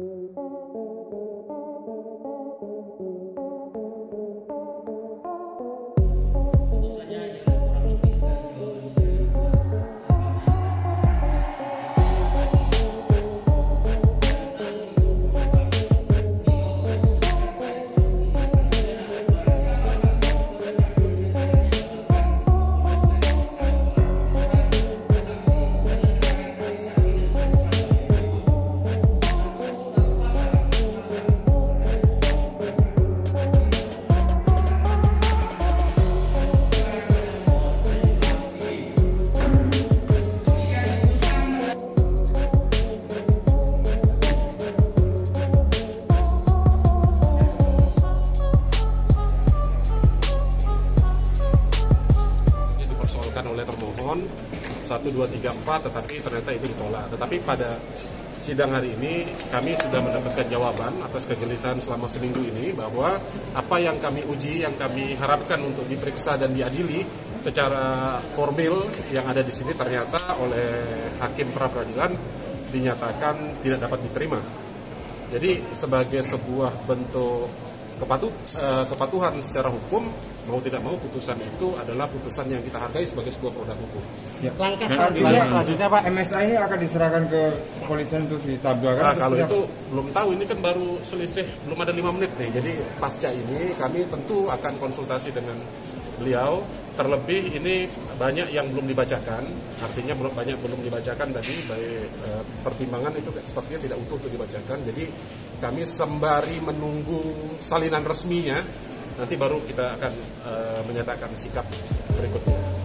Oleh termohon 1, 2, 3, 4, tetapi ternyata itu ditolak. Tetapi pada sidang hari ini kami sudah mendapatkan jawaban atas kegelisahan selama seminggu ini bahwa apa yang kami uji, yang kami harapkan untuk diperiksa dan diadili secara formil yang ada di sini ternyata oleh hakim pra-peradilan dinyatakan tidak dapat diterima. Jadi sebagai sebuah bentuk kepatuhan secara hukum, mau tidak mau putusan itu adalah putusan yang kita hargai sebagai sebuah produk hukum. Ya. Langkah selanjutnya Pak, MSA ini akan diserahkan ke kepolisian untuk ditabrakkan? Nah, kalau itu belum tahu, ini kan baru selisih belum ada 5 menit nih. Jadi pasca ini kami tentu akan konsultasi dengan beliau. Terlebih ini banyak yang belum dibacakan, artinya banyak belum dibacakan tadi, baik pertimbangan itu sepertinya tidak utuh untuk dibacakan. Jadi kami sembari menunggu salinan resminya, nanti baru kita akan menyatakan sikap berikutnya.